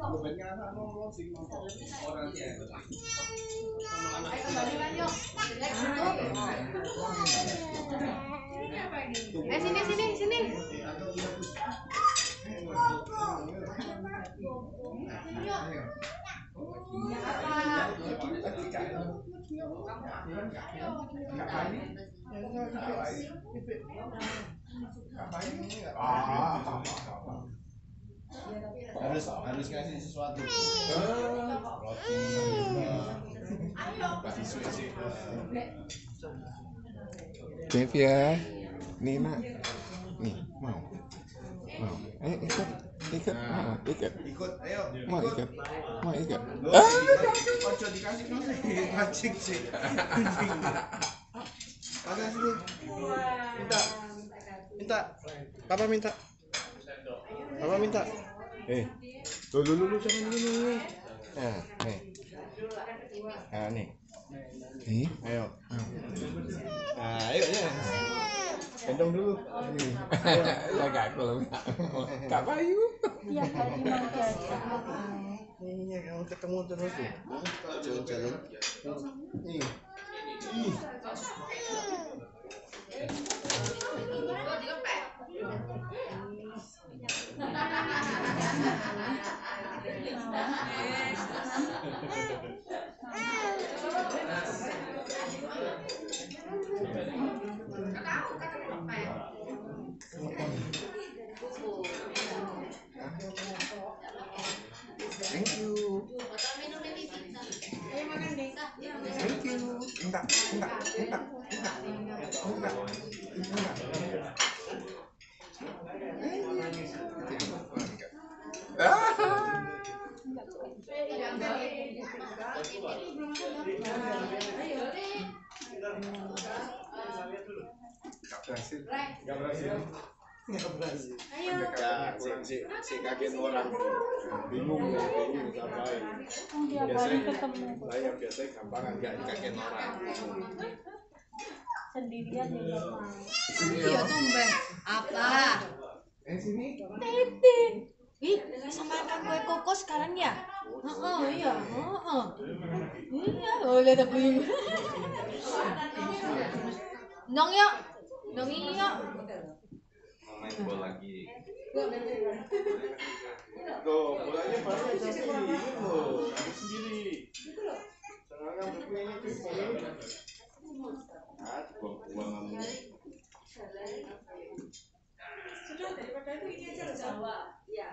Sini. Harus ngasih sesuatu. Maaf ya, Nina. Nih, mau. Ayo ikut. Ikut, ayo. Mau ikut. Ojo dikasih macik sih. Mana sini? Minta. Papa minta. Lu jangan gini. Nih. Nih, Ayo. Ayo ya. Gendong dulu. Agak kalau Kak Bayu. Tiap hari manja. Iya, kamu ketemu terus tuh. Jalan-jalan. Nih. Thank you. Enggak. Enggak berhasil. Si kaget orang bingung ngapain. Biasanya gampangan enggak kaget orang. Sendirian juga mau. Iya tumben. Apa? Sini. Tete. Ih, sama makan kue koko sekarang ya? Iya. Iya, boleh tapi. Nong yuk. Main bola lagi. Tuh, bolanya baru jadi ini loh, ambil sendiri. Jangan berkuenya cukup. Buang kamu. Sudah daripada itu ini aja Jawa. Iya.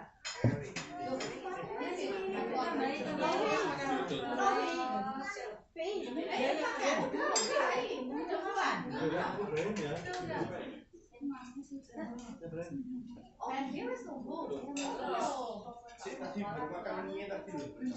Tadi baru makan mie tadi.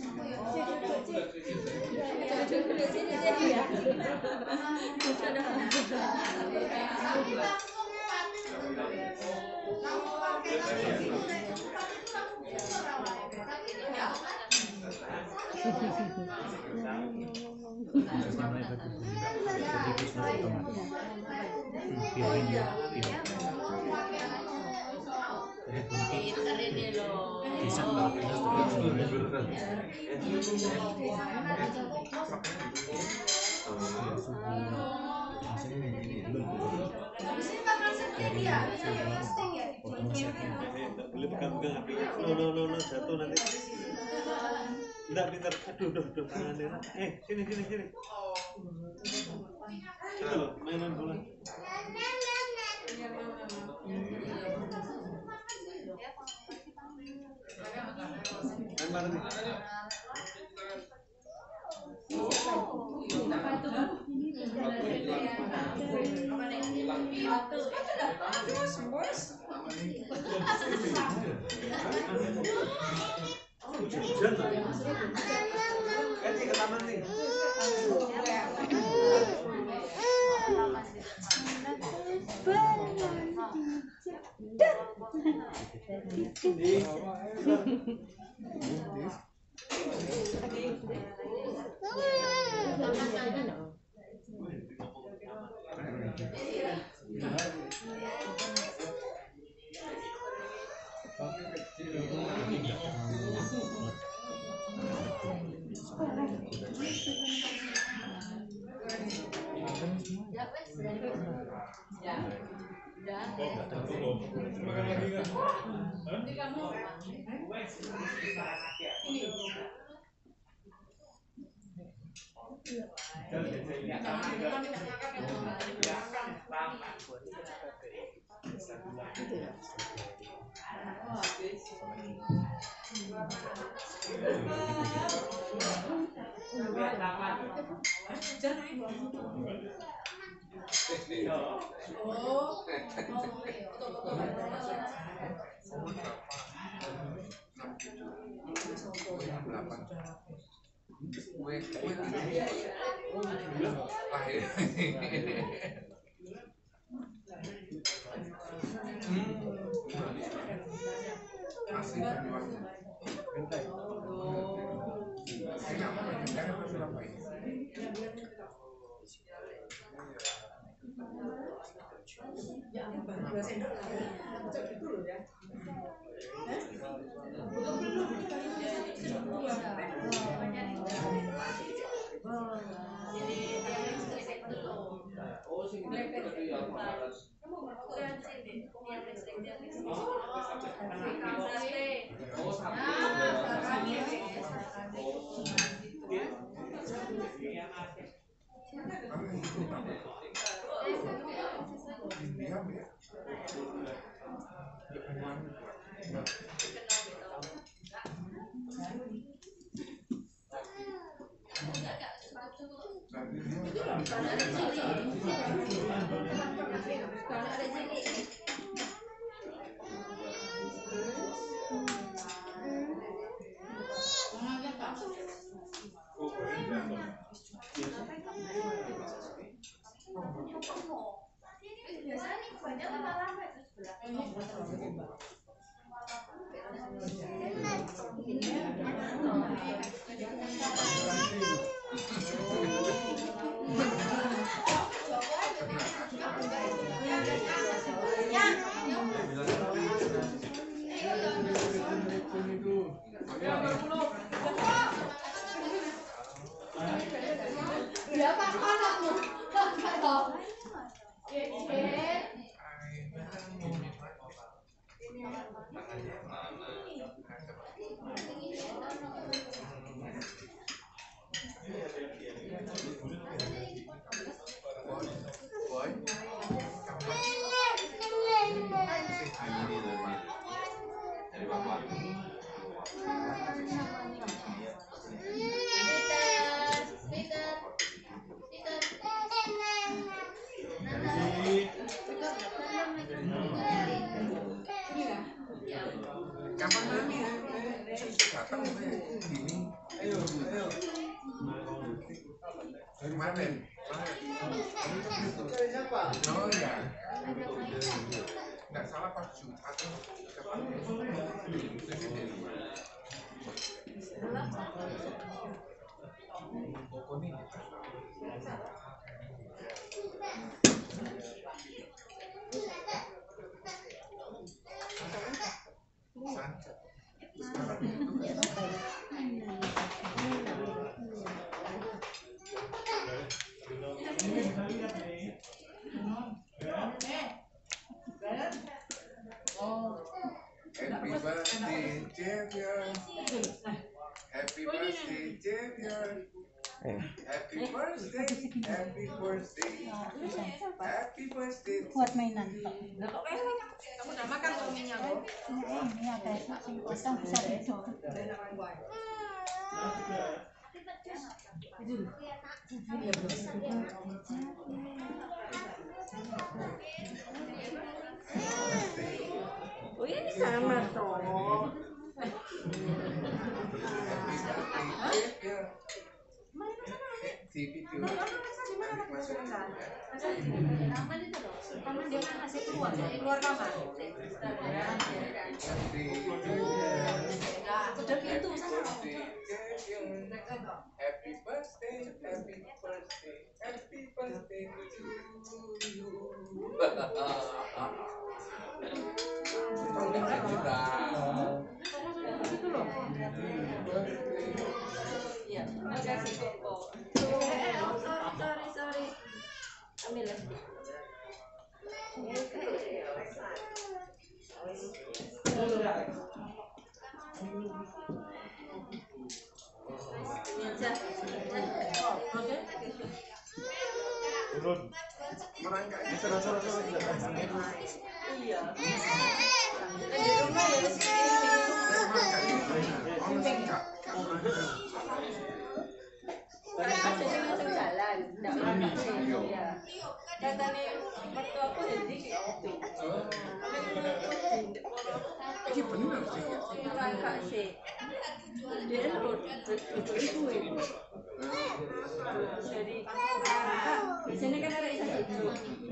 Boleh pegang-pegang apinya. No, jatuh nanti. Enggak pintar. Aduh, tangannya. Sini. Itu loh, mainan bola. Main bareng nih. Hujan lah. Ke taman nih. Makan lagi kan? Kapan mami ya? Datang gini. Ayo. Dari mana? Oh ya. Nggak salah pas Jumat Happy birthday, Xavier. Happy birthday, Xavier. Happy birthday, happy birthday. Happy birthday. Buat mainan tok. Kamu udah makan belum minyak? Ini ada sing kosong bisa itu. Oh ini sama toh. Di video Kamu dia kan masih keluar kamar. Udah pintu sana. Happy birthday, happy birthday, happy birthday to you. Iya, makasih Koko. Sorry. Ambil. aja. Oke. Turun. Merangkak. Serah-serah tidak tahan. Iya. Di rumah ya jalan. Iya. Katanya mertua aku jadi kopi. Ini bener sih. Merangkak sih. Dia itu. Jadi di sini kan ada ikan itu.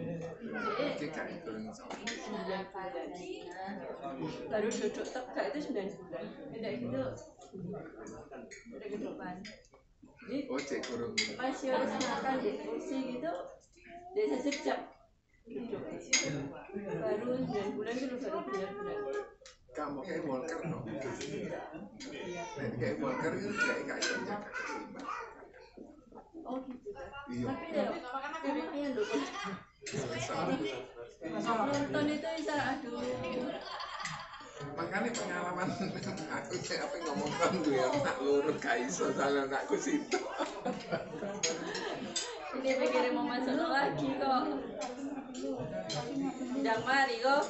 Baru duduk tegak itu 9 bulan. Tidak gitu. Udah kedepan. Jadi masih harus makan di kursi gitu. Desa sejak duduk. Baru 9 bulan itu baru benar-benar. Kamu kayak Walker no? Kayak Walker itu kayak jaga keseimbangan. Oh gitu. Iya. Tapi ya lumayan loh. Nonton itu bisa aduh. Makanya pengalaman aku apa ngomong kan gue anak lurus kaiso salah anakku situ. Ini pikirin mau masuk lagi kok. Jangan mari kok.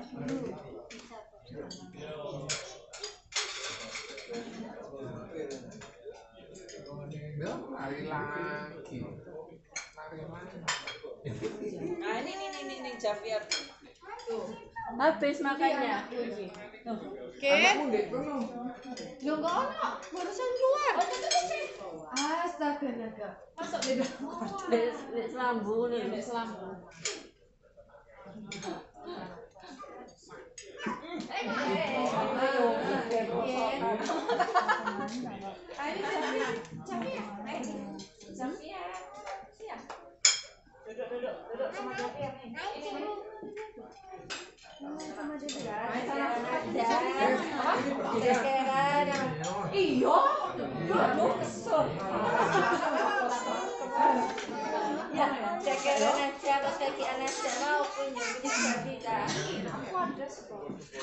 Ya, lari lagi. Lari lagi. Nah ini Javier. Habis makannya. Ken? Yo enggak ono, barusan keluar. Astaga naga. Masuk di dalam. Di selambu nih. Di selambu. Duduk sama Javier nih. Iya, aduh kesel. Ya, cekeran aja pas kaki anak mau punya kita. Aku ada kok.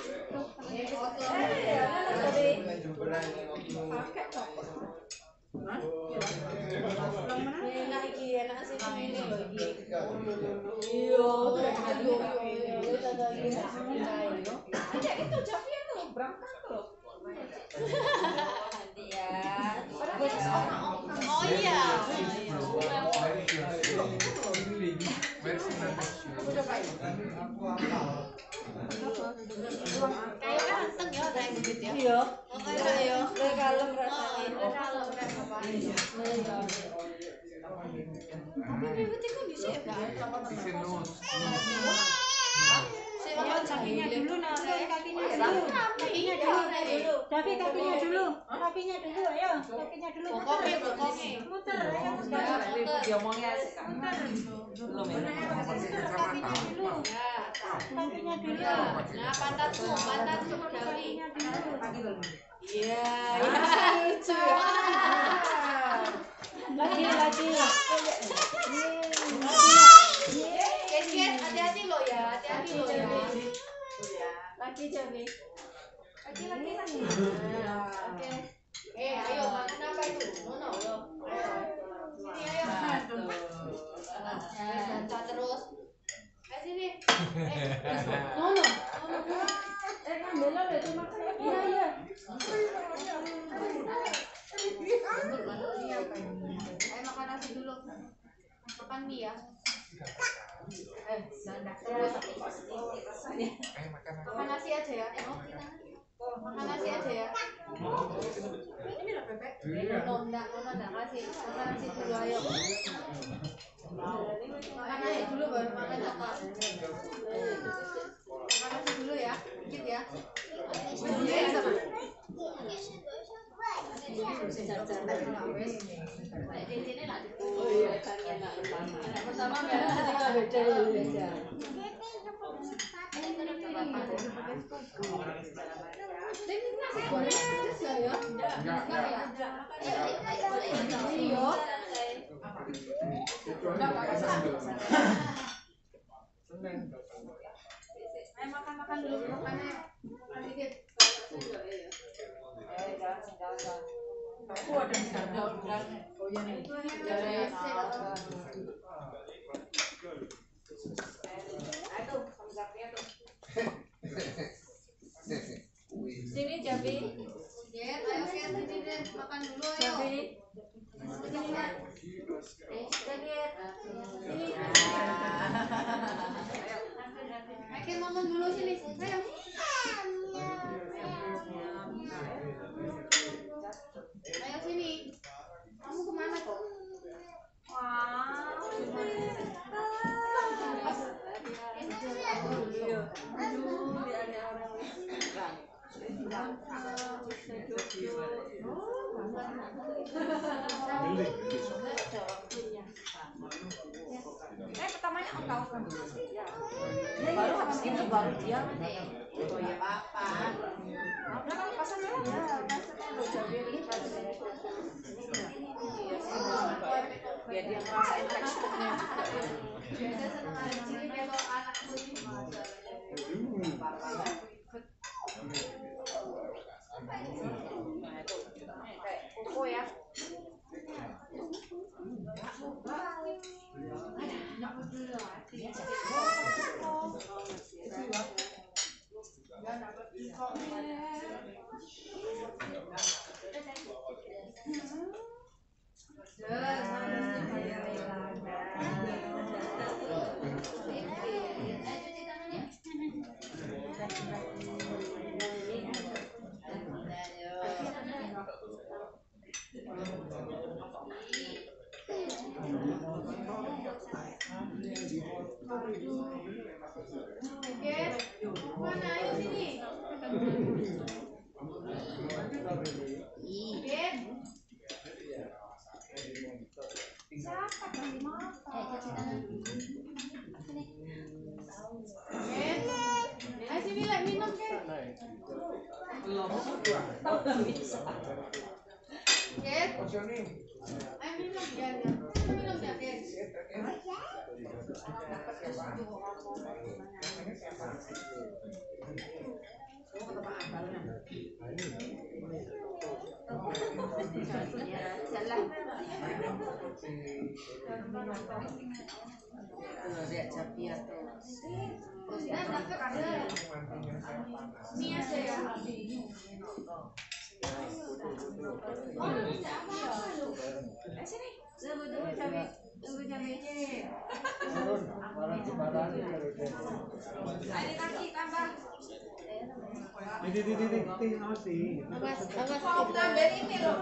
Pakai kok. Enak iki, enak sih ini lho iki. Iya, ada itu Javier tuh berangkat loh. Nanti ya. Oh iya. Kayak ganteng ya kayak begitu ya. Iya. Oh iya. Lebih kalem rasanya. Kalau apa? Tapi berarti kondisi ya Pak. Kakinya dulu nah, kakinya dulu. Kakinya dulu. Tapi kakinya dulu. Kakinya dulu ayo. Kakinya dulu. Pokoknya. Muter ayo. Diomongnya asik kan. Belum ya. Kakinya dulu. Kakinya dulu. Nah, pantatku Davi. Iya, lucu ya. Lagi. Ken, hati-hati lo ya, hati-hati lo ya. Lagi Javi. Lagi. Oke. Ayo makan apa itu? Nono, yo. Sini ayo. Terus. Sini. Nono. Bella udah itu makan. Iya. Ayo makan nasi dulu. Makan mie ya. Makan nasi aja ya. Makan nasi aja ya. Ini loh Bebek. Nono enggak kasih. Makan nasi dulu ayo. Makan nasi dulu baru makan coklat. Makan nasi dulu ya. Dikit ya. Ya sama. Oh iya, pertama ketika beda. Ini nasi goreng pedes ya ya? Enggak ya? Iya. Ayo makan dulu, makannya dikit. Aku ada di sana. Oh iya nih. Sini Jabi. Jet, ayo Jet, sini Jet, makan dulu ayo. Jabi. Sini Jet. Jet. Sini. Makin makan dulu sini. Ayo. Ayo sini. Kamu kemana kok? Pertamanya engkau kan. Baru habis itu baru dia. Oh ya Papa. Nah kalau pasang ya, maksudnya lo Jabi ya dia ngerasain teksturnya juga. Biasa seneng anak cilik kalau anakku Kayak koko ya. Mana ayo sini. Siapa kali makan? Ayo sini lah minum kan? Ket, ayo minum ya, minum ya Ket. Ini aja ya. Sini. Tunggu Jabi. Tunggu Jabi. Ini kaki tambah. Ini Awas, mau ngambil ini loh.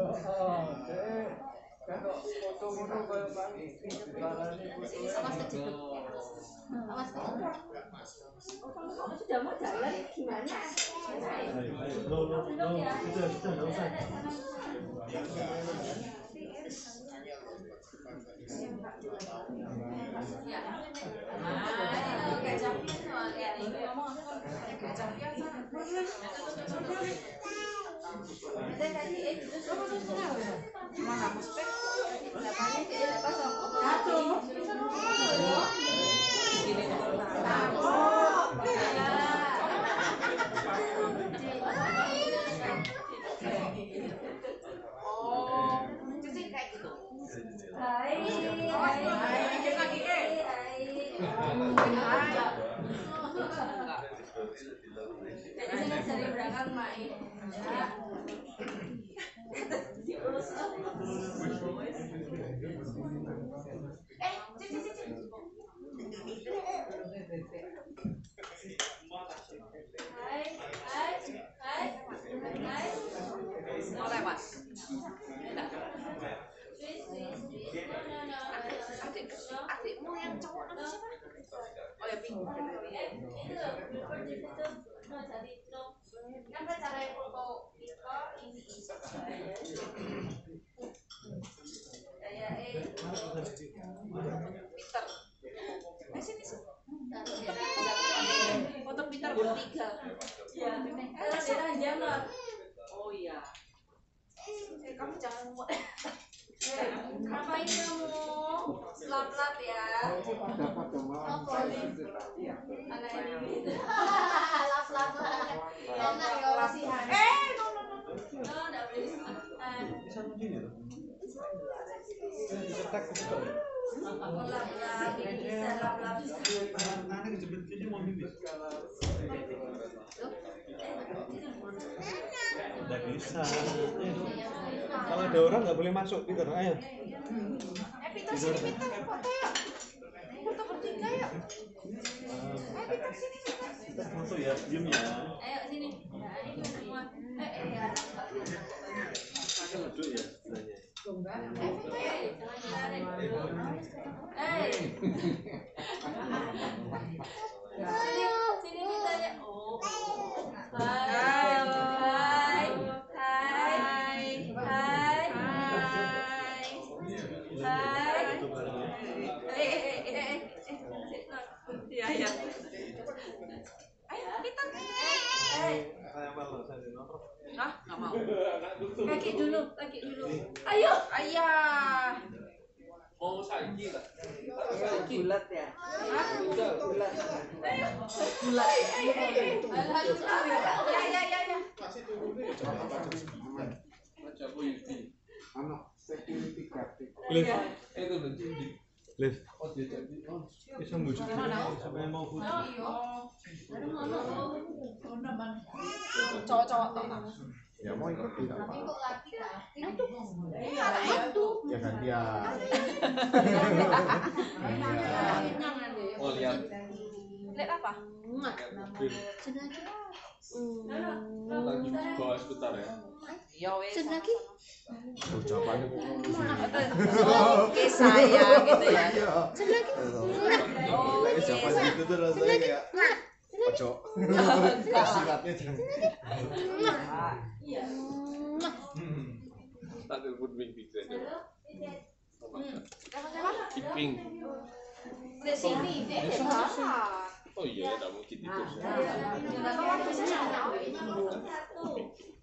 Awas kecil. Awas kecil. Kamu sudah mau jalan gimana? sudah, nggak usah. Sering berangkat main. Mau lewat. Adikmu yang cowok namanya siapa? Oh ya Pink. Kan cara foto ini Peter. Sini. Foto Peter bertiga. Ya. jangan. Oh iya. Kamu jangan muat. Ngapain kamu? Lat-lat ya. Anak ini. Lat-lat. Enak ya kasihan. No. No, Sama gini loh. Dicetak gitu. Anak kejepit gini mau ini. Nggak bisa. Kalau ada orang nggak boleh masuk, Peter. Ayo. Peter sini Peter, foto ya. Foto bertiga ya. Peter sini Peter. Kita foto ya, diam ya. Ayo sini. Ya, ini semua. Ya. Kita duduk ya sebelahnya. Foto ya. Sini kita ya. Oh. Hai. Iya ya. Ayo kita. Saya malu, saya nonton. Hah? Nggak mau. Kaki dulu. Ayo. Ayah. Mau saiki lah. Bulat ya. Bulat. Bulat. Ya. Masih tunggu deh, jangan baca segitu. Baca Yudi. Anak security guard. Liv, Itu loh Yudi. Liv. Oh dia jadi. Oh. Bisa bujuk siapa yang mau foto? Cowok-cowok. Ya mau ikut tidak apa. Kok laki lah. Ya gantian. Oh lihat. Lihat apa? Lagi bawa sebentar ya. Lagi. Ucapannya Oke saya gitu ya. Ucapan itu tuh rasanya kayak pojok. Silatnya jangan. Tak telepon Bing Bing saja. Bing. Di sini, Oh iya, tidak mungkin itu. Satu.